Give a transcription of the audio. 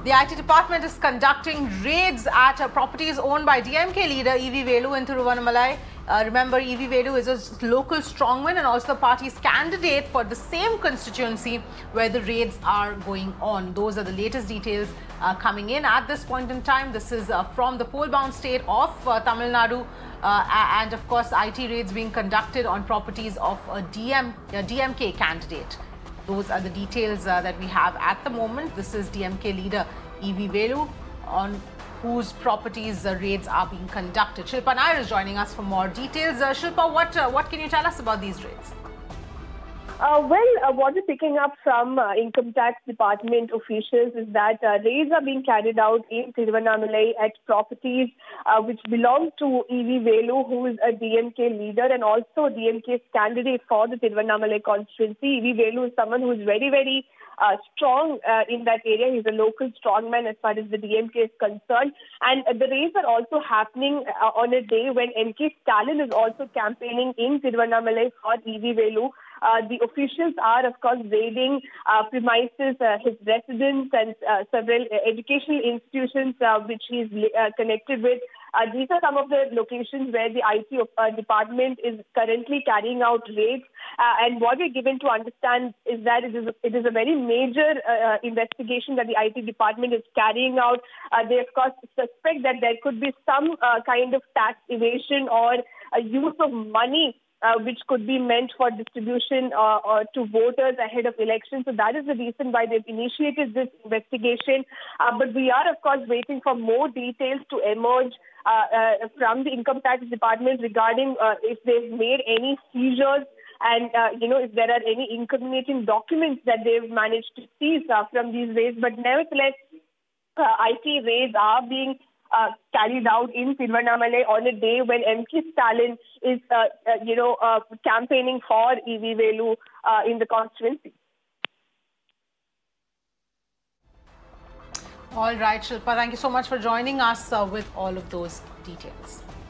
The IT department is conducting raids at properties owned by DMK leader E.V. Velu in Thiruvannamalai. Remember, E.V. Velu is a local strongman and also the party's candidate for the same constituency where the raids are going on. Those are the latest details coming in at this point in time. This is from the poll-bound state of Tamil Nadu. And of course, IT raids being conducted on properties of a DMK candidate. Those are the details that we have at the moment. This is DMK leader E.V. Velu, on whose properties raids are being conducted. Shilpa Nair is joining us for more details. Shilpa, what can you tell us about these raids? What we're picking up from income tax department officials is that raids are being carried out in Thiruvannamalai at properties which belong to E.V. Velu, who is a DMK leader and also DMK's candidate for the Thiruvannamalai constituency. E.V. Velu is someone who is very, very strong in that area. He's a local strongman as far as the DMK is concerned. And the raids are also happening on a day when M.K. Stalin is also campaigning in Thiruvannamalai for E.V. Velu. The officials are, of course, raiding premises, his residence and several educational institutions which he's connected with. These are some of the locations where the IT department is currently carrying out raids. And what we're given to understand is that it is a very major investigation that the IT department is carrying out. They, of course, suspect that there could be some kind of tax evasion or use of money which could be meant for distribution or to voters ahead of elections. So that is the reason why they've initiated this investigation. But we are, of course, waiting for more details to emerge from the income tax department regarding if they've made any seizures and, if there are any incriminating documents that they've managed to seize from these raids. But nevertheless, IT raids are being carried out in Thiruvannamalai on a day when M.K. Stalin is, campaigning for E.V. Velu in the constituency. All right, Shilpa, thank you so much for joining us with all of those details.